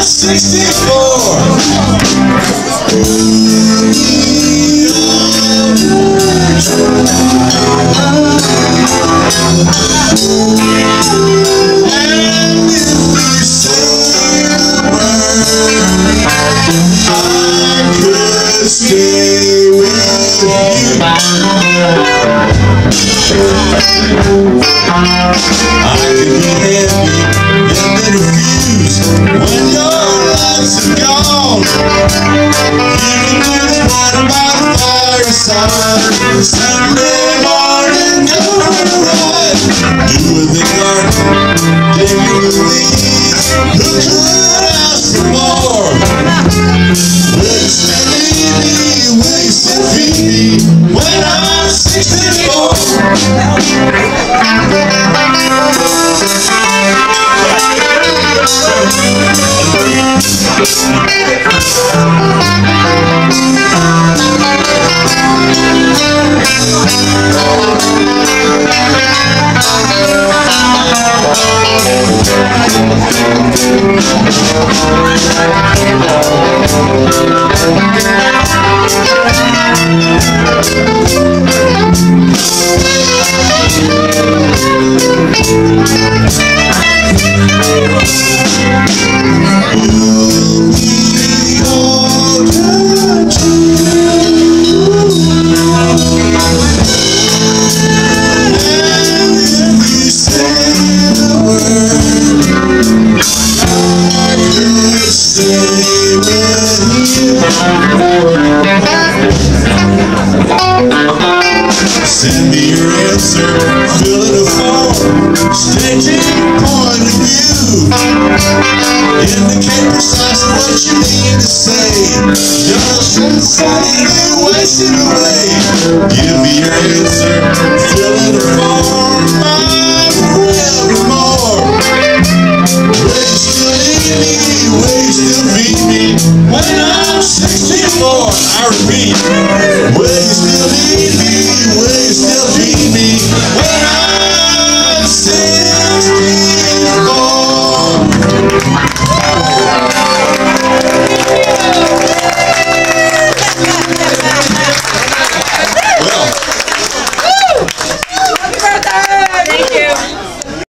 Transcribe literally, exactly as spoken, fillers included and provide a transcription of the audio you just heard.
sixty-four. And if you say the word, I could stay with you. I could be happy and then refuse when your lights are gone. You can just run by the fireside Sunday morning, go for a ride. Do in the garden, dig in the weeds. Who could ask for more? Will you still leave me? Will you still feed me when I'm sixty-four? Send me your answer, fill in a form, stating point of view. Indicate precisely what you mean to say. Don't say you wasted away. Give me your answer, fill in a form, I'm forevermore. Will you still need me? Will you still feed me when I'm sixty-four? I repeat.